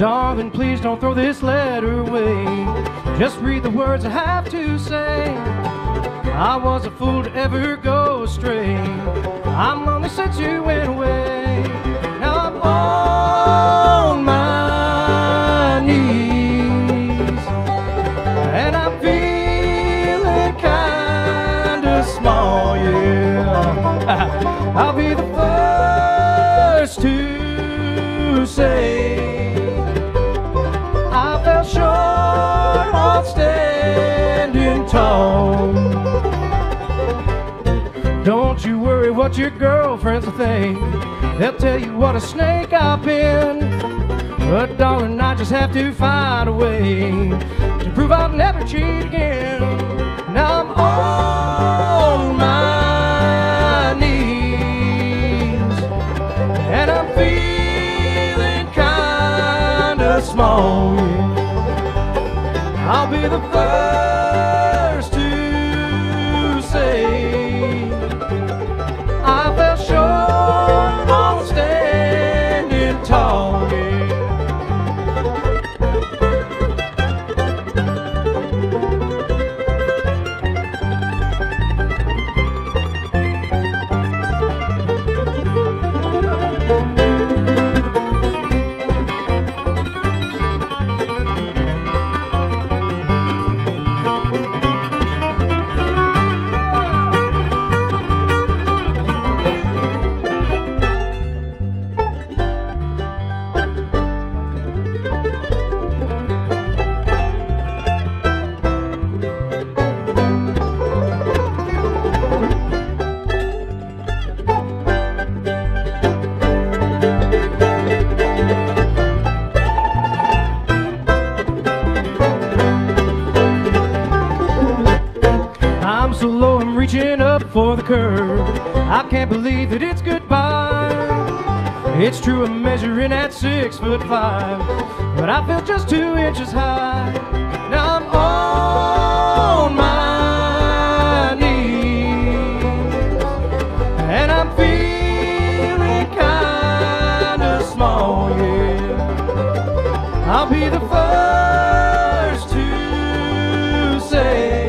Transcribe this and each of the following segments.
Darling, please don't throw this letter away. Just read the words I have to say. I was a fool to ever go astray. I'm lonely since you went away. Now I'm on my knees, and I'm feeling kinda small, yeah. I'll be the first to say I fell short on standing tall. Don't you worry what your girlfriends will think. They'll tell you what a snake I've been. But darling, I just have to find a way to prove I'll never cheat again. Now I'm on my knees, and I'm feeling kinda small. I'll be the first to say I fell short on standing tall, yeah. I'm so low, I'm reaching up for the curb. I can't believe that it's goodbye. It's true, I'm measuring at 6'5", but I feel just 2 inches high. Now I'm on my knees, and I'm feeling kinda small, yeah. I'll be the first to say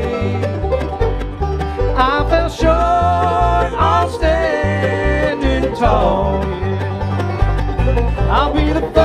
I fell short on standing tall, yeah. I'll be the first